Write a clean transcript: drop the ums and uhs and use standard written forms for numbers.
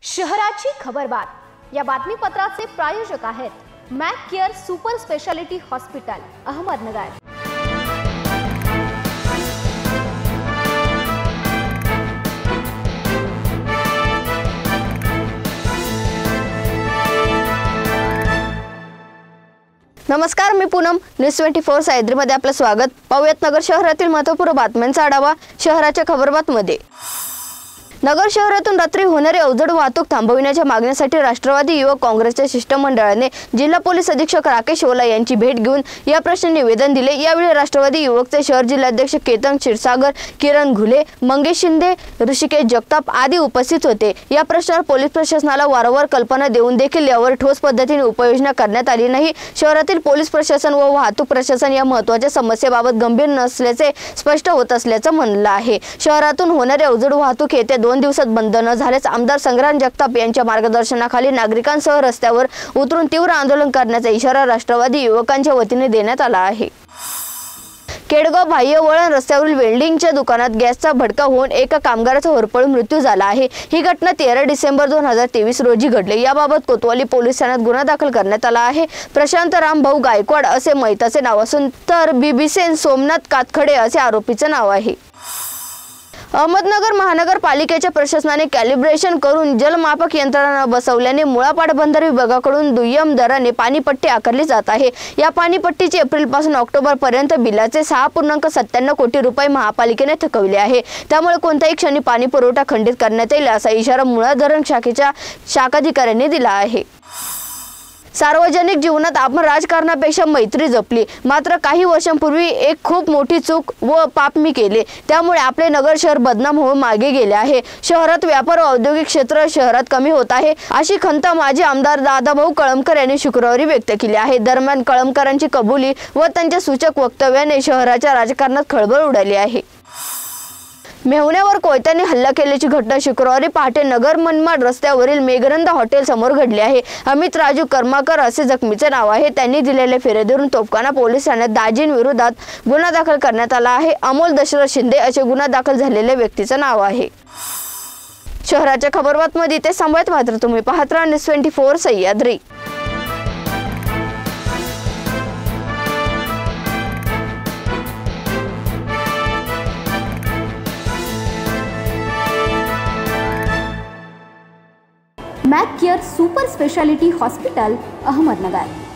शहराची खबरबात या बातमीपत्राचे प्रायोजक आहेत Mac Care super speciality hospital Ahmednagar. नमस्कार, मी पूनम। न्यूज 24 सह्याद्रीमध्ये आपलं स्वागत। पाहूयात नगर शहरातील महत्त्वपूर्ण बातम्यांचा आढावा शहराच्या खबरबातमध्ये। नगर शहरातून रात्री होणारी अवजड वाहतूक थांबविण्याच्या मागणीसाठी राष्ट्रवादी युवक काँग्रेसच्या शिष्टमंडळाने जिल्हा पोलीस अधीक्षक राकेश ओला यांची भेट घेऊन या प्रश्नी निवेदन दिले। यावेळी राष्ट्रवादी युवकचे शहर जिल्हाध्यक्ष केतन क्षीरसागर, किरण घुले, मंगेश शिंदे, ऋषिकेश जगताप आदी उपस्थित होते। या प्रश्नावर पोलीस प्रशासनाला वारंवार कल्पना देऊन देखील यावर ठोस पद्धतीने उपाययोजना करण्यात आली नाही। शहरातील पोलीस प्रशासन व वाहतूक प्रशासन या महत्त्वाच्या समस्येबाबत गंभीर नसल्याचे स्पष्ट होत असल्याचं म्हणलं आहे। शहरातून होणारी अवजड वाहतूक येत्या 2 दिवसात बंद न झाल्यास आमदार संग्राम जगताप यांच्या मार्गदर्शनाखाली नागरिकांसह रस्त्यावर उतरून तीव्र आंदोलन करण्याचा इशारा राष्ट्रवादी युवकांच्या वतीने देण्यात आला आहे। केडगाव बाह्य वळण रस्त्यावरील वेल्डिंगच्या दुकानात गॅसचा भडका होऊन एका कामगाराचा होरपळून मृत्यू झाला आहे। ही घटना 13 डिसेंबर 2023 रोजी घडली। याबाबत कोतवाली पोलीस ठाण्यात गुन्हा दाखल करण्यात आला आहे। प्रशांत रामभाऊ गायकवाड असे मयताचे नाव असून तर बिबिसेन सोमनाथ कातखडे असे आरोपीचे नाव आहे। अहमदनगर महानगरपालिकेच्या प्रशासनाने कॅलिब्रेशन करून जलमापक यंत्रणा बसवल्याने मुळा पाटबंधारे विभागाकडून दुय्यम दराने पाणीपट्टी आकारली जात आहे। या पाणीपट्टीचे एप्रिलपासून ऑक्टोबरपर्यंत बिलाचे 6.97 कोटी रुपये महापालिकेने थकवले आहे। त्यामुळे कोणत्याही क्षणी पाणी पुरवठा खंडित करण्यात येईल असा इशारा मुळा धरण शाखेच्या शाखाधिकाऱ्यांनी दिला आहे। सार्वजनिक जीवनात आपण राजकारणापेक्षा मैत्री जपली, मात्र काही वर्षांपूर्वी एक खूप मोठी चूक व पाप मी केले, त्यामुळे आपले नगर शहर बदनाम होऊन मागे गेले आहे। शहरात व्यापार व औद्योगिक क्षेत्र शहरात कमी होत आहे अशी खंत माजी आमदार दादाभाऊ कळमकर यांनी शुक्रवारी व्यक्त केली आहे। दरम्यान कळमकरांची कबुली व त्यांच्या सूचक वक्तव्याने शहराच्या राजकारणात खळबळ उडाली आहे। मेहुण्यावर कोयत्याने हल्ला केल्याची घटना शुक्रवारी पहाटे नगर मनमाड रस्त्यावरील मेघनंद हॉटेल समोर घडली आहे। अमित राजू कर्माकर असे जखमीचे नाव आहे। त्यांनी दिलेल्या फिर्यादीवरून तोफखाना पोलीस ठाण्यात दाजींविरोधात गुन्हा दाखल करण्यात आला आहे। अमोल दशरथ शिंदे असे गुन्हा दाखल झालेल्या व्यक्तीचे नाव आहे। शहराच्या खबरबातमध्ये ते सांभाळत मात्र तुम्ही पाहत राहा news 24 Sahyadri. Mac Care super speciality hospital Ahmednagar.